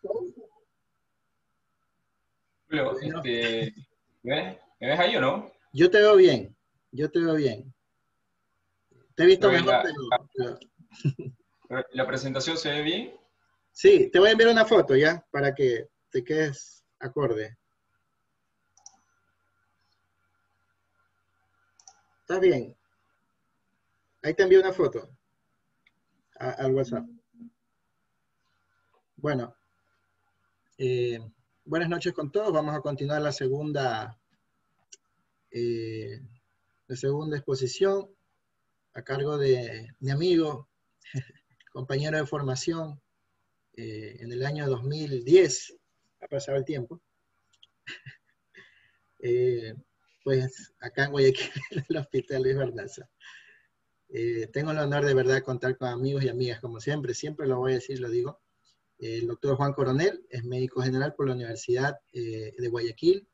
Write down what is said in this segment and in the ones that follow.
Julio, Bueno, me ves ahí o no? yo te veo bien, yo te veo bien. Te he visto Creo que mejor, pero la presentación se ve bien. sí, te voy a enviar una foto ya para que te quedes acorde. ¿Estás bien? Ahí te envío una foto al WhatsApp. Bueno, eh, buenas noches con todos. Vamos a continuar eh, la segunda exposición a cargo de mi amigo, compañero de formación en el año 2010. Ha pasado el tiempo. Eh, pues acá en Guayaquil, en el Hospital Luis Bardaza. Tengo el honor de verdad de contar con amigos y amigas, como siempre, siempre lo voy a decir, lo digo. El doctor Juan Coronel es médico general por la Universidad de Guayaquil,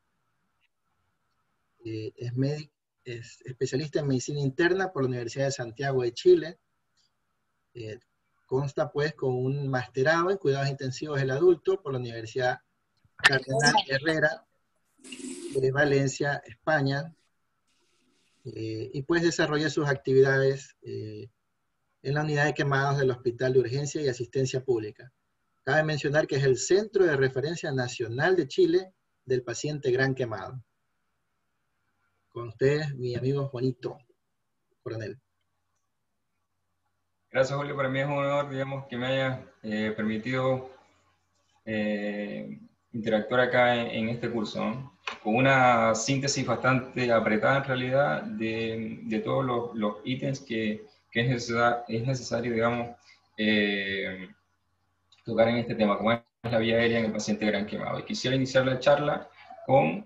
es médico, es especialista en medicina interna por la Universidad de Santiago de Chile, eh, consta pues con un masterado en cuidados intensivos del adulto por la Universidad Cardenal Herrera de Valencia, España, y pues desarrolla sus actividades en la unidad de quemados del Hospital de Urgencia y Asistencia Pública. Cabe mencionar que es el Centro de Referencia Nacional de Chile del paciente gran quemado. Con ustedes, mi amigo Juanito Coronel. Gracias, Julio. Para mí es un honor, digamos, que me haya permitido interactuar acá en este curso, ¿no? Con una síntesis bastante apretada en realidad de todos los ítems que es necesario, digamos, tocar en este tema, como es la vía aérea en el paciente gran quemado. Y quisiera iniciar la charla con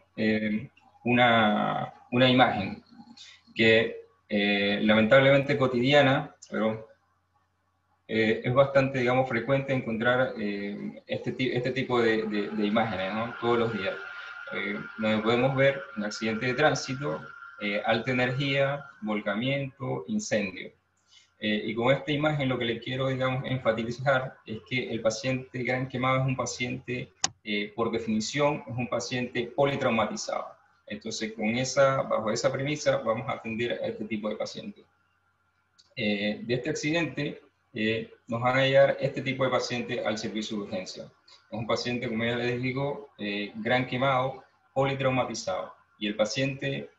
una imagen que lamentablemente cotidiana, pero es bastante, digamos, frecuente encontrar este tipo de imágenes, ¿no? Todos los días. Donde podemos ver un accidente de tránsito, alta energía, volcamiento, incendio. Y con esta imagen lo que le quiero, digamos, enfatizar es que el paciente gran quemado es un paciente, por definición, es un paciente politraumatizado. Entonces, bajo esa premisa, vamos a atender a este tipo de pacientes. De este accidente, nos van a llegar este tipo de paciente al servicio de urgencia. Es un paciente, como ya les digo, gran quemado, politraumatizado. Y el paciente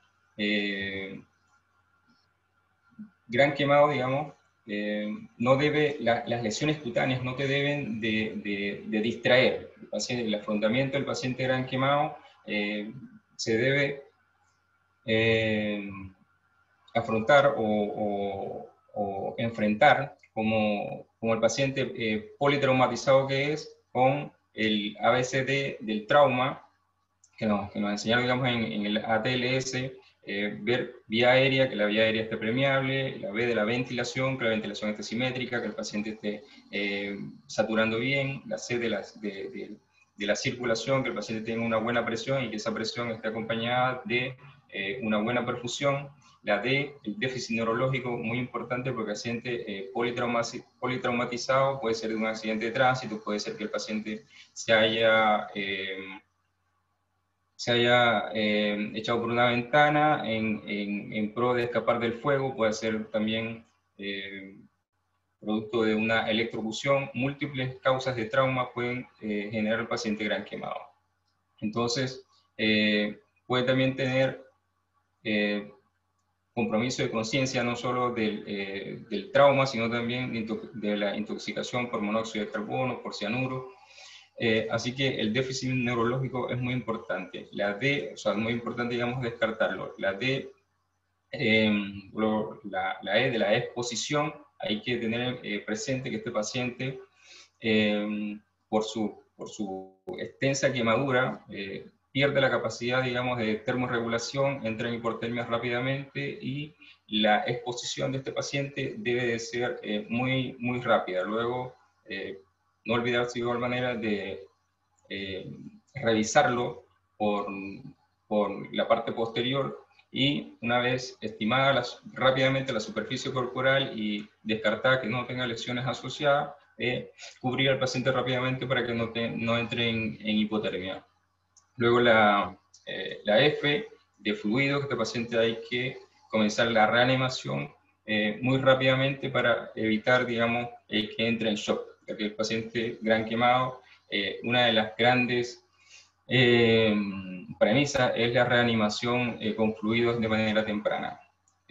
gran quemado, digamos, no debe, las lesiones cutáneas no te deben de distraer. El afrontamiento del paciente gran quemado se debe afrontar o enfrentar como el paciente politraumatizado que es, con el ABCD del trauma, que nos enseñaron, digamos, en el ATLS, ver vía aérea, que la vía aérea esté permeable, la B de la ventilación, que la ventilación esté simétrica, que el paciente esté saturando bien, la C de la circulación, que el paciente tenga una buena presión y que esa presión esté acompañada de una buena perfusión. La D, el déficit neurológico, muy importante porque el paciente politraumatizado puede ser de un accidente de tránsito, puede ser que el paciente se haya echado por una ventana en pro de escapar del fuego, puede ser también producto de una electrocución. Múltiples causas de trauma pueden generar al paciente gran quemado. Entonces, puede también tener compromiso de conciencia no solo del trauma, sino también de la intoxicación por monóxido de carbono, por cianuro. Así que el déficit neurológico es muy importante. La D, o sea, es muy importante, digamos, descartarlo. La D, la E de la exposición, hay que tener presente que este paciente, por su extensa quemadura, pierde la capacidad, digamos, de termorregulación, entra en hipotermia rápidamente y la exposición de este paciente debe de ser muy, muy rápida. Luego, no olvidarse de igual manera de revisarlo por la parte posterior y una vez estimada rápidamente la superficie corporal y descartada que no tenga lesiones asociadas, cubrir al paciente rápidamente para que no entre en hipotermia. Luego la F de fluido, que este paciente hay que comenzar la reanimación muy rápidamente para evitar, digamos, que entre en shock, ya que el paciente gran quemado, una de las grandes premisas es la reanimación con fluidos de manera temprana.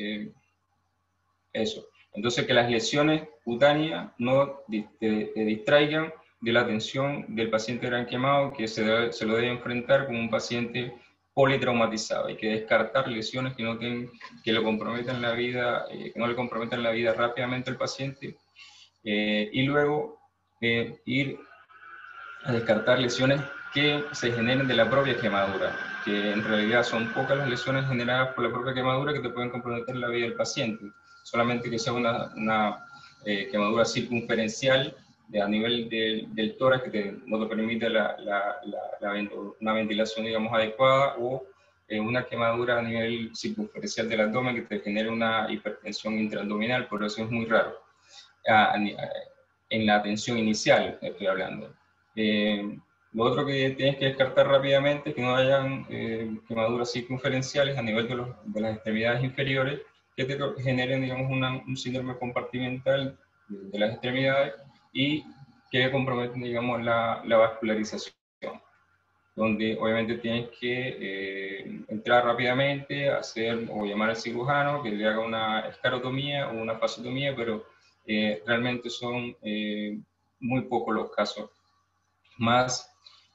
Eso. Entonces, que las lesiones cutáneas no te distraigan de la atención del paciente gran quemado, que se lo debe enfrentar como un paciente politraumatizado. Hay que descartar lesiones que que lo comprometan la vida, que no le comprometan la vida rápidamente al paciente, y luego ir a descartar lesiones que se generen de la propia quemadura, que en realidad son pocas las lesiones generadas por la propia quemadura que te pueden comprometer la vida del paciente, solamente que sea una quemadura circunferencial a nivel del tórax que no te permite una ventilación, digamos, adecuada, o una quemadura a nivel circunferencial del abdomen que te genere una hipertensión intraabdominal, por eso es muy raro. En la atención inicial estoy hablando. Lo otro que tienes que descartar rápidamente es que no hayan quemaduras circunferenciales a nivel de las extremidades inferiores que te generen, digamos, un síndrome compartimental de las extremidades y que comprometen, digamos, la vascularización, donde obviamente tienes que entrar rápidamente, hacer o llamar al cirujano que le haga una escarotomía o una fasciotomía, pero realmente son muy pocos los casos. Más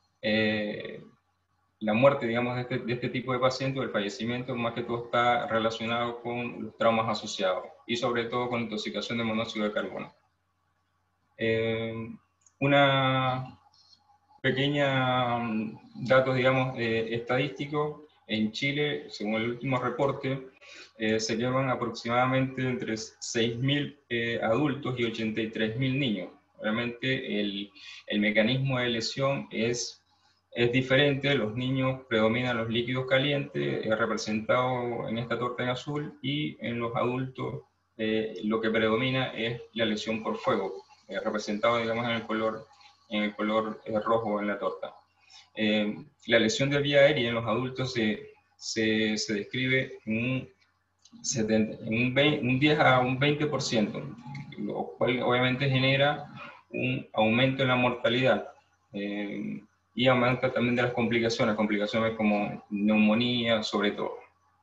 la muerte, digamos, de este tipo de pacientes, o el fallecimiento, más que todo está relacionado con los traumas asociados y sobre todo con intoxicación de monóxido de carbono. Una pequeña datos, digamos, estadísticos. En Chile, según el último reporte, se queman aproximadamente entre 6.000 adultos y 83.000 niños. Realmente el mecanismo de lesión es diferente. Los niños predominan los líquidos calientes, representado en esta torta en azul, y en los adultos lo que predomina es la lesión por fuego, representado, digamos, en el color rojo en la torta. La lesión de vía aérea en los adultos se describe en un 10 a un 20%, lo cual obviamente genera un aumento en la mortalidad y aumenta también de las complicaciones como neumonía, sobre todo.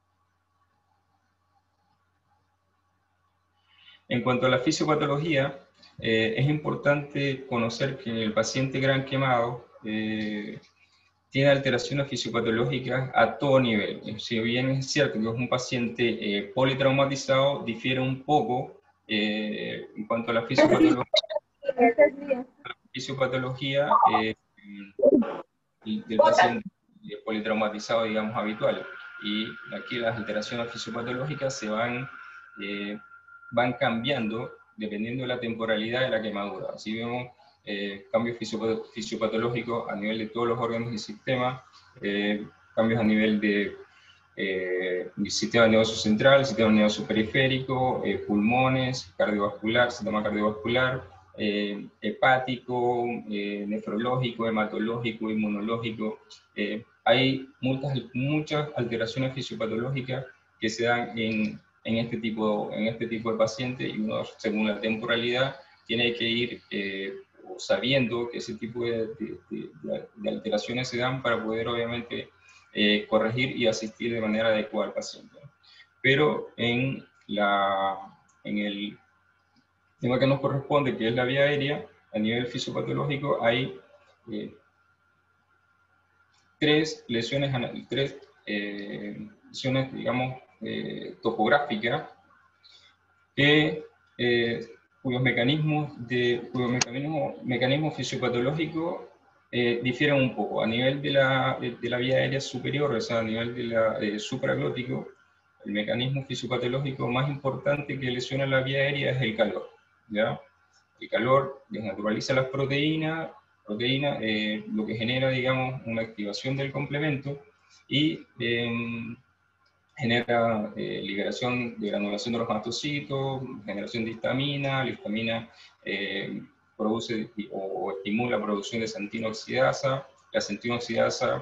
En cuanto a la fisiopatología, es importante conocer que el paciente gran quemado tiene alteraciones fisiopatológicas a todo nivel. Si bien es cierto que es un paciente politraumatizado, difiere un poco en cuanto a la fisiopatología del paciente politraumatizado, digamos, habitual. Y aquí las alteraciones fisiopatológicas se van cambiando dependiendo de la temporalidad de la quemadura. Así vemos cambios fisiopatológicos a nivel de todos los órganos del sistema, cambios a nivel de sistema nervioso central, sistema nervioso periférico, pulmones, cardiovascular, sistema cardiovascular, hepático, nefrológico, hematológico, inmunológico. Hay muchas alteraciones fisiopatológicas que se dan en este tipo de pacientes, y uno, según la temporalidad, tiene que ir sabiendo que ese tipo de alteraciones se dan para poder, obviamente, corregir y asistir de manera adecuada al paciente. Pero en el tema que nos corresponde, que es la vía aérea, a nivel fisiopatológico hay tres lesiones, digamos, topográficas, cuyos mecanismos fisiopatológicos difieren un poco. A nivel de la vía aérea superior, o sea, a nivel supraglótico, el mecanismo fisiopatológico más importante que lesiona la vía aérea es el calor, ¿ya? El calor desnaturaliza las proteínas, lo que genera, digamos, una activación del complemento y genera liberación de granulación de los mastocitos, generación de histamina. La histamina produce o estimula la producción de xantina oxidasa. La xantina oxidasa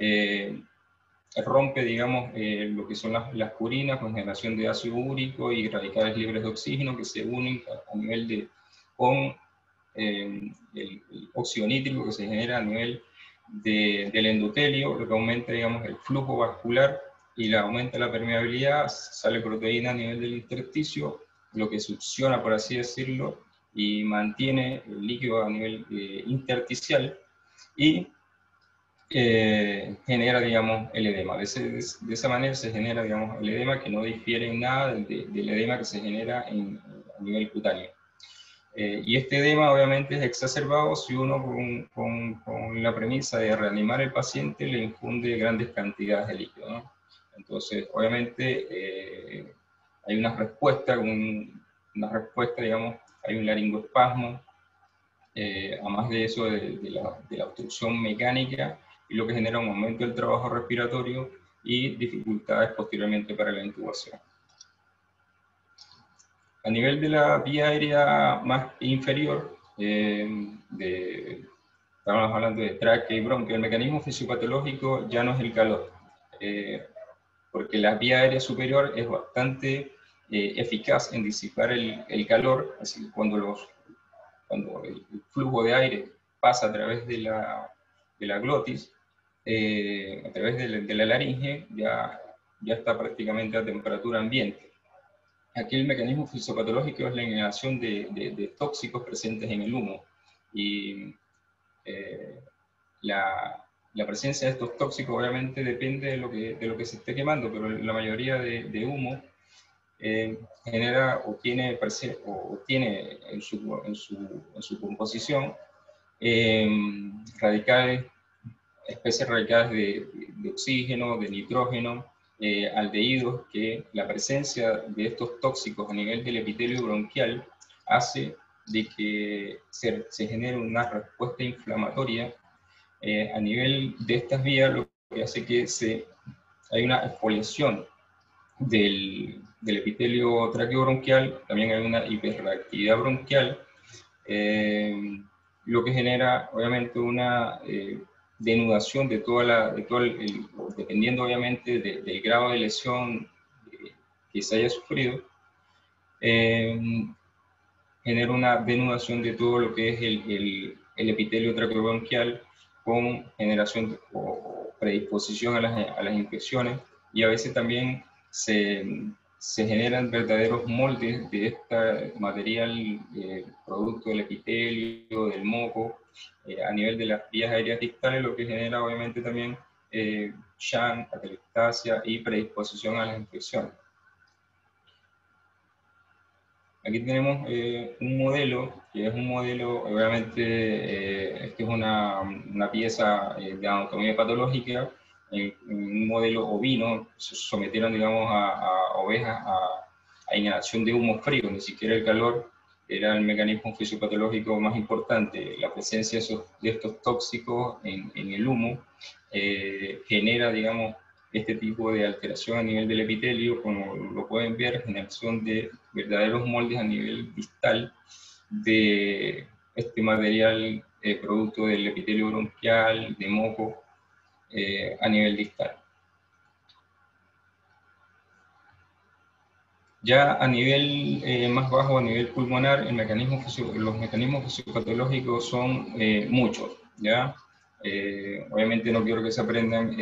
rompe, digamos, lo que son las purinas con generación de ácido úrico y radicales libres de oxígeno que se unen a nivel con el óxido nítrico que se genera a nivel del endotelio, lo que aumenta, digamos, el flujo vascular y aumenta la permeabilidad, sale proteína a nivel del intersticio, lo que succiona, por así decirlo, y mantiene el líquido a nivel intersticial y genera, digamos, el edema. De esa manera se genera, digamos, el edema que no difiere en nada del edema que se genera a nivel cutáneo. Y este edema obviamente es exacerbado si uno con la premisa de reanimar al paciente le infunde grandes cantidades de líquido, ¿no? Entonces, obviamente, hay una respuesta, digamos, hay un laringoespasmo, además de eso de la obstrucción mecánica, y lo que genera un aumento del trabajo respiratorio y dificultades posteriormente para la intubación. A nivel de la vía aérea más inferior, estamos hablando de tráquea y bronquio, el mecanismo fisiopatológico ya no es el calor, porque la vía aérea superior es bastante eficaz en disipar el calor, así que cuando el flujo de aire pasa a través de la glotis, a través de la laringe, ya está prácticamente a temperatura ambiente. Aquí el mecanismo fisiopatológico es la inhalación de tóxicos presentes en el humo. Y la presencia de estos tóxicos obviamente depende de lo que se esté quemando, pero la mayoría de humo genera o tiene en su composición especies radicales de oxígeno, de nitrógeno, aldehídos, que la presencia de estos tóxicos a nivel del epitelio bronquial hace de que se genere una respuesta inflamatoria a nivel de estas vías, lo que hace que hay una exfoliación del epitelio traqueobronquial, también hay una hiperreactividad bronquial, lo que genera obviamente una denudación de dependiendo obviamente del grado de lesión que se haya sufrido, genera una denudación de todo lo que es el epitelio traqueobronquial con generación o predisposición a las infecciones, y a veces también se generan verdaderos moldes de este material producto del epitelio, del moco, a nivel de las vías aéreas distales, lo que genera obviamente también SHAN, atelectasia y predisposición a las infecciones. Aquí tenemos un modelo, que es un modelo, obviamente, esta es una pieza de anatomía patológica, un modelo ovino. Se sometieron, digamos, a ovejas a inhalación de humo frío, ni siquiera el calor era el mecanismo fisiopatológico más importante. La presencia de estos tóxicos en el humo genera, digamos, este tipo de alteración a nivel del epitelio, como lo pueden ver, generación de verdaderos moldes a nivel distal de este material producto del epitelio bronquial, de moco, a nivel distal. Ya a nivel más bajo, a nivel pulmonar, los mecanismos fisiopatológicos son muchos, ¿ya? Obviamente no quiero que se aprendan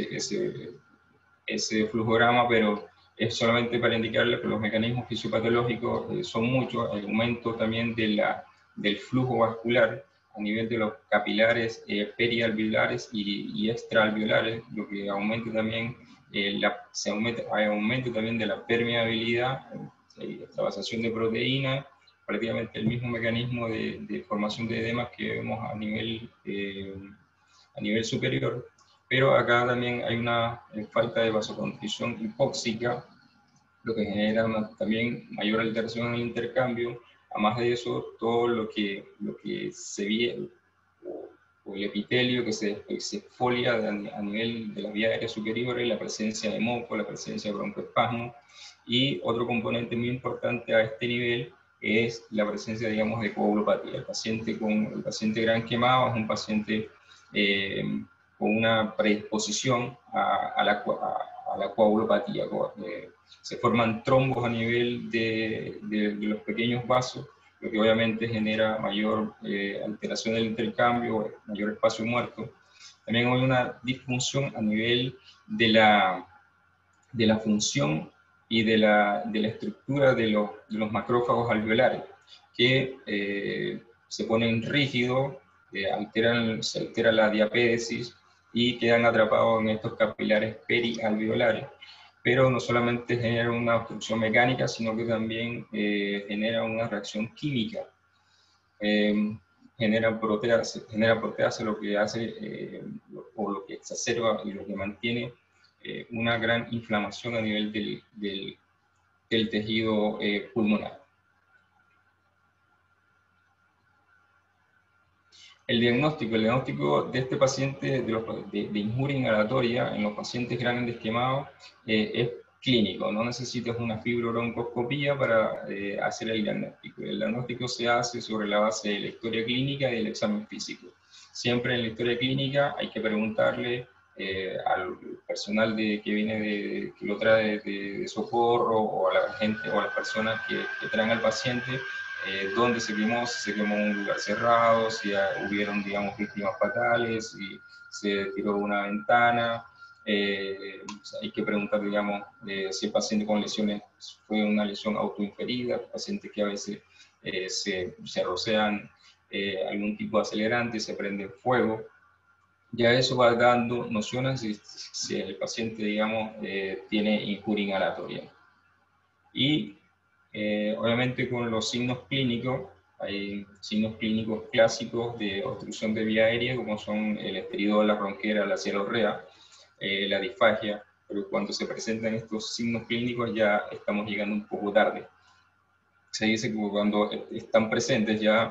ese flujograma, pero es solamente para indicarles que los mecanismos fisiopatológicos son muchos. El aumento también del flujo vascular a nivel de los capilares perialveolares y extraalveolares, lo que aumenta también, hay aumento también de la permeabilidad, extravasación de proteína, prácticamente el mismo mecanismo de formación de edemas que vemos a nivel superior. Pero acá también hay una falta de vasoconstricción hipóxica, lo que genera también mayor alteración en el intercambio. Además de eso, todo lo que se ve, o el epitelio que se exfolia a nivel de la vía aérea superior, la presencia de moco, la presencia de broncoespasmo, y otro componente muy importante a este nivel es la presencia, digamos, de coagulopatía. El paciente gran quemado es un paciente con una predisposición a la coagulopatía. Se forman trombos a nivel de los pequeños vasos, lo que obviamente genera mayor alteración del intercambio, mayor espacio muerto. También hay una disfunción a nivel de la función y de la estructura de los macrófagos alveolares, que se ponen rígidos, se altera la diapédesis y quedan atrapados en estos capilares perialveolares. Pero no solamente genera una obstrucción mecánica, sino que también genera una reacción química. Genera proteasa, lo que hace, o lo que exacerba y lo que mantiene una gran inflamación a nivel del tejido pulmonar. El diagnóstico de este paciente de injuria inhalatoria en los pacientes grandes quemados es clínico. No necesitas una fibrobroncoscopía para hacer el diagnóstico. El diagnóstico se hace sobre la base de la historia clínica y del examen físico. Siempre en la historia clínica hay que preguntarle al personal que viene que lo trae de socorro, o a la gente o a las personas que traen al paciente, dónde se quemó, si se quemó en un lugar cerrado, si hubieron, digamos, víctimas fatales, si se tiró de una ventana. Hay que preguntar, digamos, si el paciente con lesiones fue una lesión autoinferida, pacientes que a veces se rocean algún tipo de acelerante, se prende fuego. Ya eso va dando nociones si el paciente, digamos, tiene injuria inhalatoria. Y obviamente con los signos clínicos, hay signos clínicos clásicos de obstrucción de vía aérea, como son el esteridor, la ronquera, la cialorrea, la disfagia, pero cuando se presentan estos signos clínicos ya estamos llegando un poco tarde. Se dice que cuando están presentes ya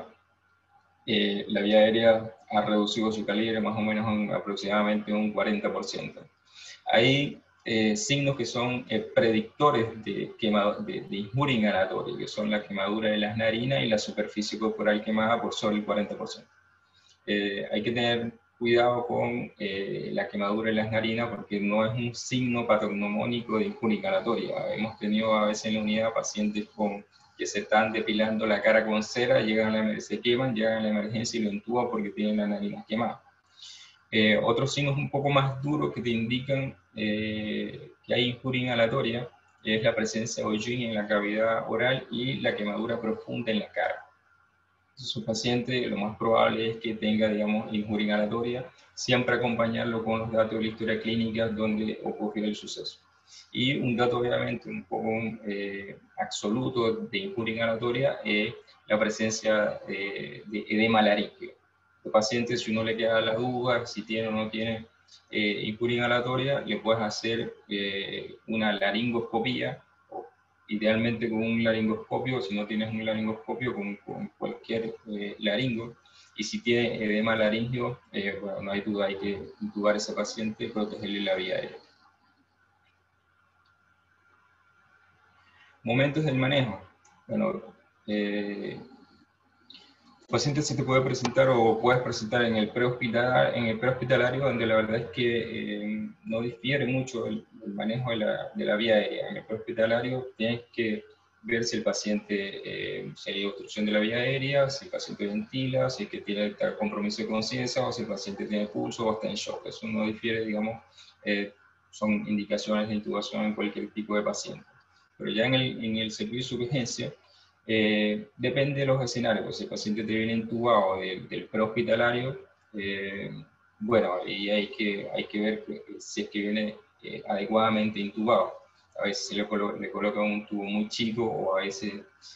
la vía aérea ha reducido su calibre más o menos aproximadamente un 40%. Hay signos que son predictores de injuria inhalatoria, que son la quemadura de las narinas y la superficie corporal quemada por sobre el 40%. Hay que tener cuidado con la quemadura de las narinas, porque no es un signo patognomónico de injuria inhalatoria. Hemos tenido a veces en la unidad pacientes que se están depilando la cara con cera, se queman, llegan a la emergencia y lo intuban porque tienen la nariz quemada. Otros signos un poco más duros que te indican que hay injuria inhalatoria es la presencia de hollín en la cavidad oral y la quemadura profunda en la cara. Su paciente, lo más probable es que tenga, digamos, injuria inhalatoria, siempre acompañarlo con los datos de la historia clínica donde ocurrió el suceso. Y un dato obviamente un poco absoluto de injuria inhalatoria es la presencia de edema laríngeo. El paciente, si uno le queda la duda si tiene o no tiene injuria inhalatoria, le puedes hacer una laringoscopía, idealmente con un laringoscopio, si no tienes un laringoscopio, con cualquier laringo. Y si tiene edema laríngeo, bueno, no hay duda, hay que intubar a ese paciente y protegerle la vía aérea. Momentos del manejo. Bueno, el paciente se te puede presentar o puedes presentar en el prehospitalario, donde la verdad es que no difiere mucho el manejo de la vía aérea. En el prehospitalario tienes que ver si el paciente, si hay obstrucción de la vía aérea, si el paciente ventila, si es que tiene compromiso de conciencia, o si el paciente tiene pulso o está en shock. Eso no difiere, digamos, son indicaciones de intubación en cualquier tipo de paciente. Pero ya en el servicio de urgencia, depende de los escenarios. Si el paciente te viene intubado del prehospitalario, bueno, y hay que ver si es que viene adecuadamente intubado. A veces se le coloca un tubo muy chico, o a veces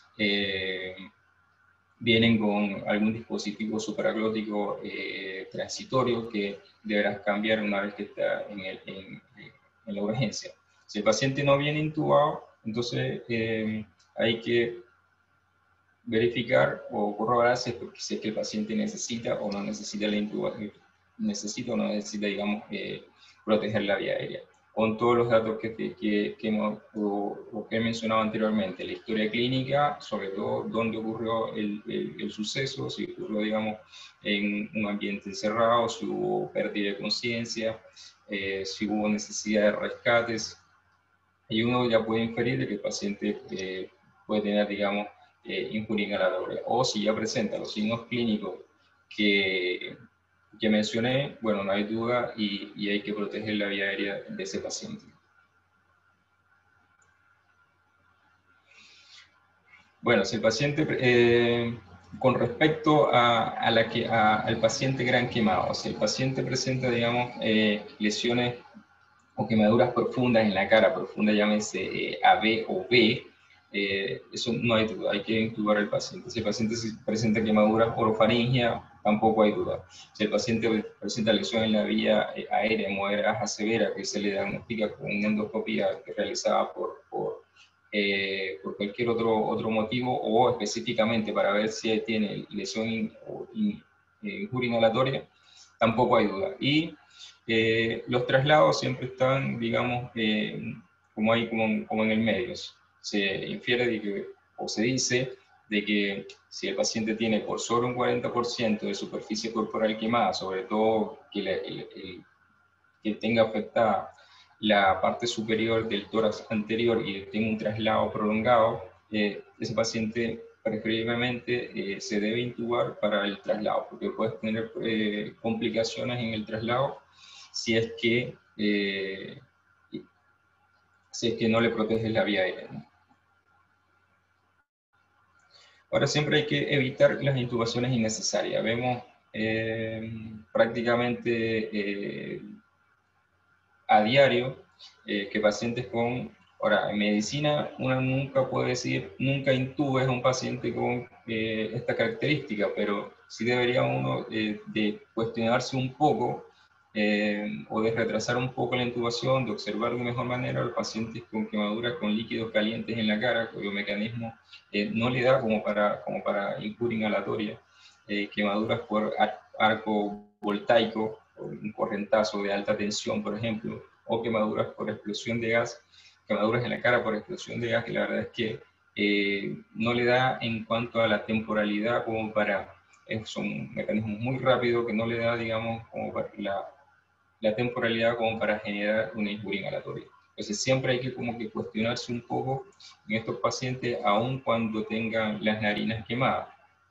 vienen con algún dispositivo supraglótico transitorio que deberás cambiar una vez que está en la urgencia. Si el paciente no viene intubado, entonces hay que verificar o corroborar si es que el paciente necesita o no necesita la intubación, necesita o no necesita, digamos, proteger la vía aérea. con todos los datos que he mencionado anteriormente, la historia clínica, sobre todo dónde ocurrió el suceso, si ocurrió, digamos, en un ambiente encerrado, si hubo pérdida de conciencia, si hubo necesidad de rescates, y uno ya puede inferir de que el paciente puede tener, digamos, injuria inhalatoria, o si ya presenta los signos clínicos que mencioné, bueno, no hay duda y hay que proteger la vía aérea de ese paciente. Bueno, si el paciente, con respecto al paciente gran quemado, si el paciente presenta, digamos, lesiones o quemaduras profundas en la cara, profunda llámese AB o B, eso no hay duda, hay que intubar al paciente. Si el paciente presenta quemaduras orofaringia, tampoco hay duda. Si el paciente presenta lesión en la vía aérea, hemorragia severa, que se le diagnostica con una endoscopia realizada por cualquier otro motivo, o específicamente para ver si tiene lesión o injuria inhalatoria, tampoco hay duda. Y los traslados siempre están, digamos, como en el medio. Se infiere de que, o se dice de que si el paciente tiene por sobre un 40% de superficie corporal quemada, sobre todo que tenga afectada la parte superior del tórax anterior y tenga un traslado prolongado, ese paciente preferiblemente se debe intubar para el traslado, porque puede tener complicaciones en el traslado si es que no le protege la vía aérea, ¿no? Ahora, siempre hay que evitar las intubaciones innecesarias. Vemos prácticamente a diario que pacientes con... Ahora, en medicina uno nunca puede decir, nunca intubes a un paciente con esta característica, pero sí debería uno de cuestionarse un poco o de retrasar un poco la intubación, de observar de mejor manera a los pacientes con quemaduras con líquidos calientes en la cara, cuyo mecanismo no le da como para injuria inhalatoria, quemaduras por arco voltaico, un correntazo de alta tensión, por ejemplo, o quemaduras por explosión de gas, quemaduras en la cara por explosión de gas, que la verdad es que no le da en cuanto a la temporalidad como para, son mecanismos muy rápidos que no le da, digamos, como para la temporalidad como para generar una injuria inhalatoria. Entonces siempre hay que como que cuestionarse un poco en estos pacientes, aun cuando tengan las narinas quemadas.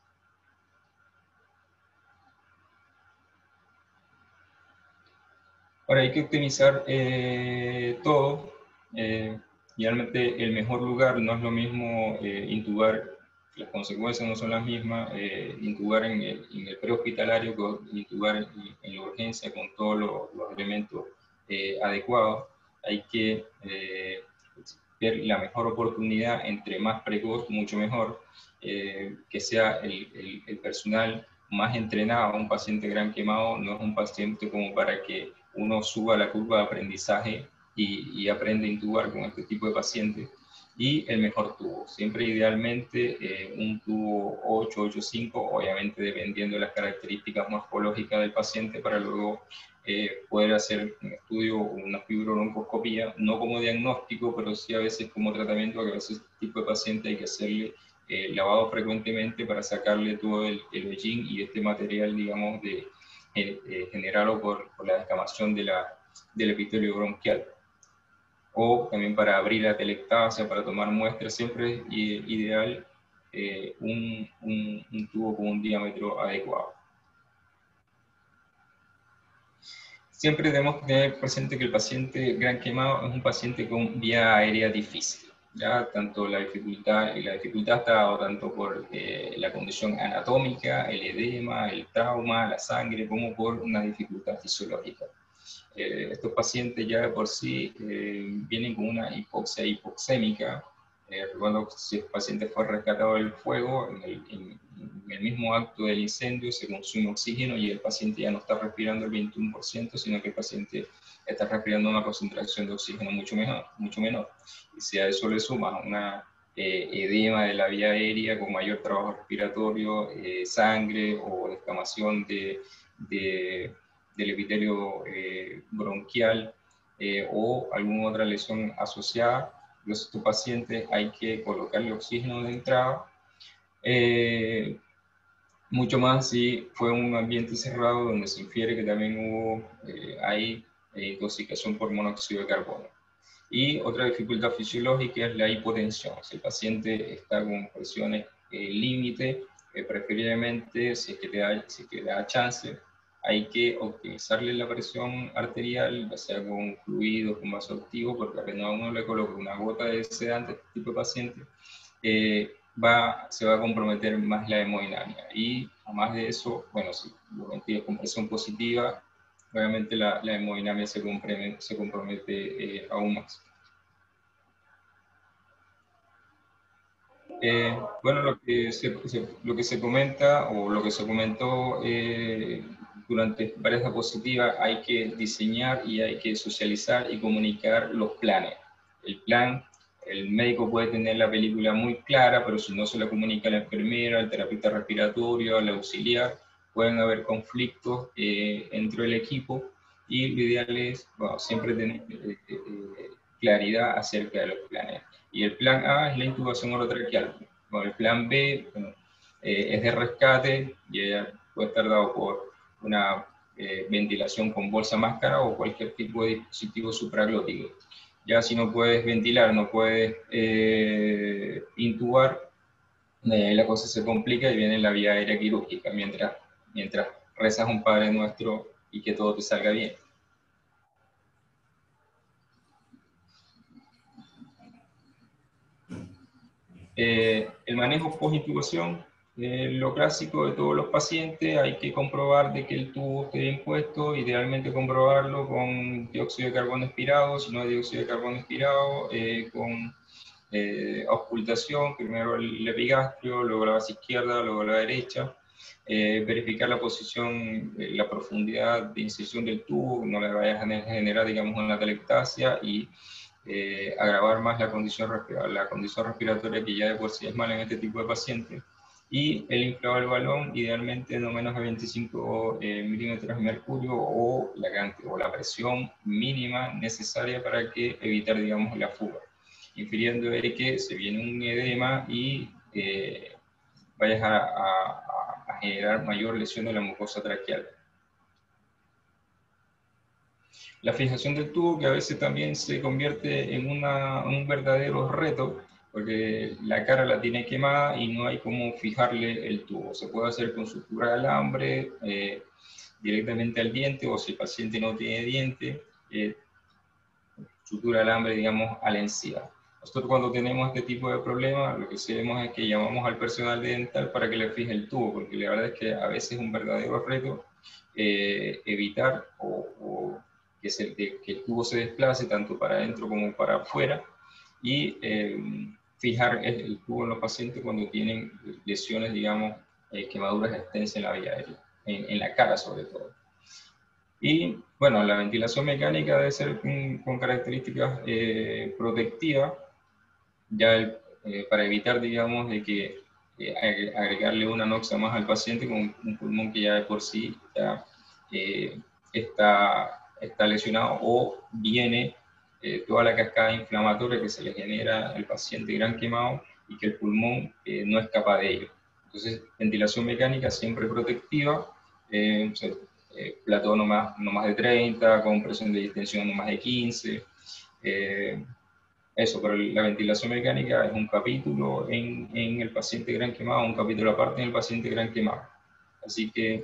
Ahora hay que optimizar todo. Realmente el mejor lugar no es lo mismo intubar, las consecuencias no son las mismas, intubar en el prehospitalario que intubar en la urgencia con todos los elementos adecuados. Hay que ver la mejor oportunidad, entre más precoz, mucho mejor, que sea el personal más entrenado. Un paciente gran quemado no es un paciente como para que uno suba la curva de aprendizaje y aprende a intubar con este tipo de pacientes. Y el mejor tubo, siempre idealmente un tubo 8-8,5, obviamente dependiendo de las características morfológicas del paciente, para luego poder hacer un estudio o una fibrobroncoscopía, no como diagnóstico, pero sí a veces como tratamiento, que a veces este tipo de paciente hay que hacerle lavado frecuentemente para sacarle todo el hollín y este material, digamos, generado por la descamación del epitelio bronquial. O también para abrir la telectasia, para tomar muestras, siempre es ideal un tubo con un diámetro adecuado. Siempre debemos tener presente que el paciente gran quemado es un paciente con vía aérea difícil. ¿Ya? Tanto la dificultad está dada tanto por la condición anatómica, el edema, el trauma, la sangre, como por una dificultad fisiológica. Estos pacientes ya de por sí vienen con una hipoxia hipoxémica. Recuerdo que si el paciente fue rescatado del fuego, en el mismo acto del incendio se consume oxígeno y el paciente ya no está respirando el 21%, sino que el paciente está respirando una concentración de oxígeno mucho menor. Y si a eso le suma una edema de la vía aérea con mayor trabajo respiratorio, sangre o descamación del epitelio bronquial, o alguna otra lesión asociada, estos pacientes hay que colocarle oxígeno de entrada. Mucho más si fue un ambiente cerrado donde se infiere que también hay intoxicación por monóxido de carbono. Y otra dificultad fisiológica es la hipotensión. Si el paciente está con presiones límite, preferiblemente, si es que da chance, hay que optimizarle la presión arterial, ya sea con fluidos, con vasoactivo, porque apenas a uno le coloca una gota de sedante a este tipo de paciente, se va a comprometer más la hemodinamia. Y además de eso, bueno, si lo ventilas con presión positiva, obviamente la hemodinamia se compromete aún más. Bueno, lo que se comenta o lo que se comentó durante varias diapositivas, hay que diseñar y hay que socializar y comunicar los planes. El plan, el médico puede tener la película muy clara, pero si no se la comunica a la enfermera, al terapeuta respiratorio, al auxiliar, pueden haber conflictos entre el equipo, y lo ideal es, bueno, siempre tener claridad acerca de los planes. Y el plan A es la intubación orotraqueal. Bueno, el plan B, bueno, es de rescate, y ella puede estar dado por una ventilación con bolsa máscara o cualquier tipo de dispositivo supraglótico. Ya si no puedes ventilar, no puedes intubar, la cosa se complica y viene la vía aérea quirúrgica, mientras rezas un Padre Nuestro y que todo te salga bien. El manejo post-intubación, lo clásico de todos los pacientes, hay que comprobar de que el tubo esté bien puesto, idealmente comprobarlo con dióxido de carbono expirado, si no hay dióxido de carbono expirado, con auscultación, primero el epigastrio, luego la base izquierda, luego la derecha, verificar la posición, la profundidad de inserción del tubo, no le vayas a generar, digamos, una atelectasia y agravar más la condición respiratoria, que ya de por sí es mala en este tipo de pacientes. Y el inflado del balón, idealmente no menos de 25 milímetros de mercurio, o la presión mínima necesaria para evitar, digamos, la fuga, infiriendo de que se viene un edema y vayas a generar mayor lesión de la mucosa traqueal. La fijación del tubo, que a veces también se convierte en un verdadero reto, porque la cara la tiene quemada y no hay cómo fijarle el tubo. Se puede hacer con sutura de alambre directamente al diente, o si el paciente no tiene diente, sutura de alambre, digamos, a la encía. Nosotros, cuando tenemos este tipo de problemas, lo que hacemos es que llamamos al personal dental para que le fije el tubo, porque la verdad es que a veces es un verdadero reto evitar que el tubo se desplace tanto para adentro como para afuera, y fijar el tubo en los pacientes cuando tienen lesiones, digamos, quemaduras extensas en la vía aérea, en la cara sobre todo. Y bueno, la ventilación mecánica debe ser con características protectivas, ya para evitar, digamos, de que agregarle una noxa más al paciente con un pulmón que ya de por sí ya está lesionado, o viene toda la cascada inflamatoria que se le genera al paciente gran quemado y que el pulmón no es capaz de ello. Entonces, ventilación mecánica siempre protectiva, plató no más de 30, con presión de distensión no más de 15. Eso, pero la ventilación mecánica es un capítulo en el paciente gran quemado, un capítulo aparte en el paciente gran quemado. Así que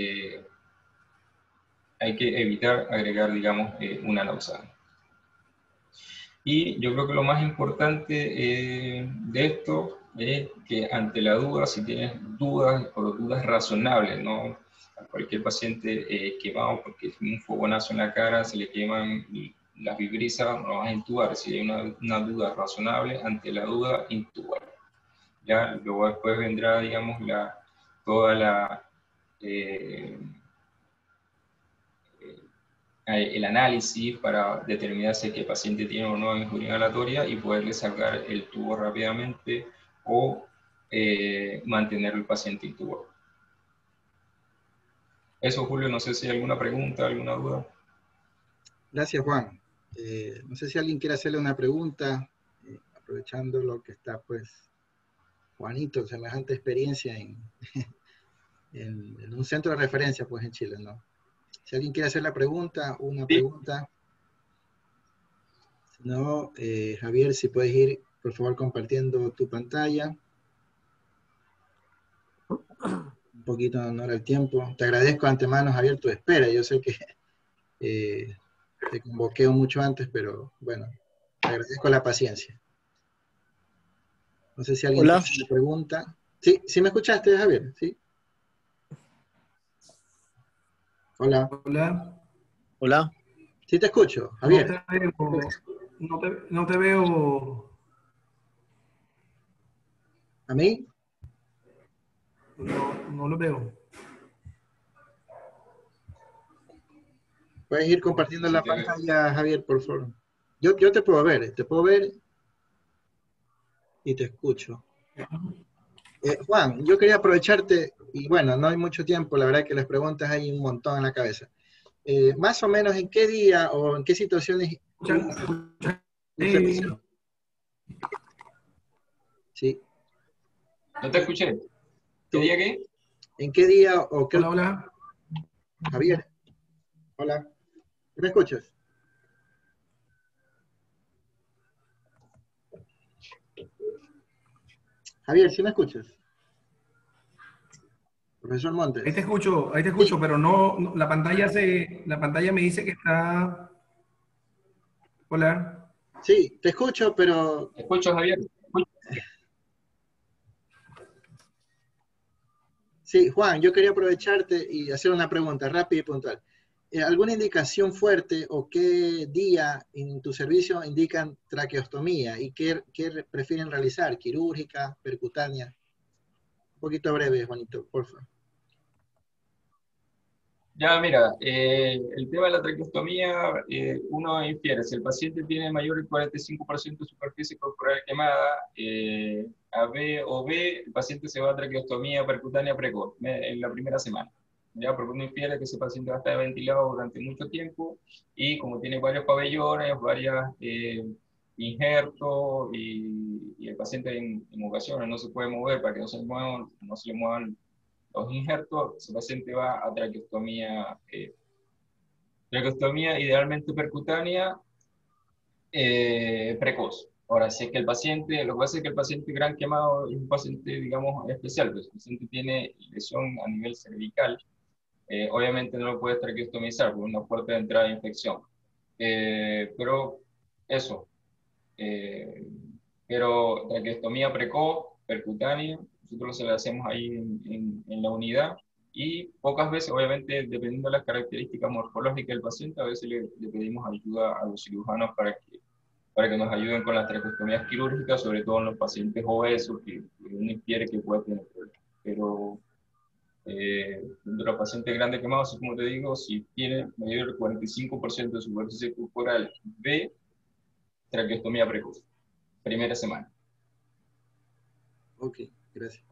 hay que evitar agregar, digamos, una noxa. Y yo creo que lo más importante de esto es que, ante la duda, si tienes dudas, o dudas razonables, ¿no? A cualquier paciente quemado porque tiene un fogonazo en la cara, se le queman las vibrisas, no vas a intubar. Si hay una duda razonable, ante la duda, intubar. Ya luego después vendrá, digamos, toda la el análisis para determinar si el paciente tiene o no injuria inhalatoria, y poderle sacar el tubo rápidamente o mantener el paciente intubado. Eso, Julio, no sé si hay alguna pregunta, alguna duda. Gracias, Juan. No sé si alguien quiere hacerle una pregunta, aprovechando lo que está, pues, Juanito, semejante experiencia en un centro de referencia, pues, en Chile, ¿no? Si alguien quiere hacer la pregunta, una Sí. pregunta. Si no, Javier, si puedes ir, por favor, compartiendo tu pantalla. Un poquito en honor al tiempo. Te agradezco de antemano, Javier, tu espera. Yo sé que te convoqué mucho antes, pero bueno, te agradezco la paciencia. No sé si alguien Hola. tiene una pregunta. Sí, ¿sí me escuchaste, Javier? Sí. Hola. Hola. Hola. Sí te escucho, No Javier. te veo. No te veo. ¿A mí? No lo veo. Puedes ir compartiendo la pantalla, Javier, por favor. Yo te puedo ver y te escucho. Juan, yo quería aprovecharte, y bueno, no hay mucho tiempo, la verdad que las preguntas hay un montón en la cabeza. Más o menos, ¿en qué día o en qué situaciones observación? Sí. No te escuché. ¿Qué día qué? ¿En qué día o qué? Hola, hola. Javier, hola. ¿Me escuchas? Javier, ¿sí me escuchas? Profesor Montes. Ahí te escucho, Sí. pero la pantalla me dice que está. Hola. Sí, te escucho, pero... Te escucho, Javier. Sí, Juan, yo quería aprovecharte y hacer una pregunta rápida y puntual. ¿Alguna indicación fuerte o qué día en tu servicio indican traqueostomía y qué prefieren realizar? ¿Quirúrgica, percutánea? Un poquito breve, Juanito, por favor. Ya, mira, el tema de la traqueostomía, uno infiere, si el paciente tiene mayor del 45% de superficie corporal quemada, AB o B, el paciente se va a traqueostomía percutánea precoz en la primera semana. Ya, porque uno infiere que ese paciente va a estar ventilado durante mucho tiempo y como tiene varios pabellones, varias injertos y el paciente en ocasiones no se puede mover para que no se le muevan los injertos, ese paciente va a traqueostomía idealmente percutánea precoz. Ahora, si es que el paciente, lo que pasa es que el paciente gran quemado es un paciente, digamos, especial, pues el paciente tiene lesión a nivel cervical, obviamente no lo puedes traqueostomizar por una puerta de entrada de infección. Pero eso, eh, pero traqueostomía precoz, percutánea, nosotros se la hacemos ahí en la unidad y pocas veces, obviamente, dependiendo de las características morfológicas del paciente, a veces le pedimos ayuda a los cirujanos para que nos ayuden con las traqueostomías quirúrgicas, sobre todo en los pacientes obesos que uno infiere que puede tener problemas. Pero de los pacientes grandes quemados, así como te digo, si tiene mayor del 45% de superficie corporal de traqueostomía precoz, primera semana. Ok, gracias.